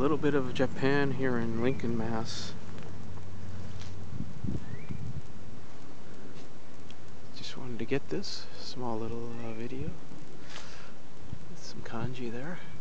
little bit of Japan here in Lincoln, Mass. Just wanted to get this small little video with some kanji there.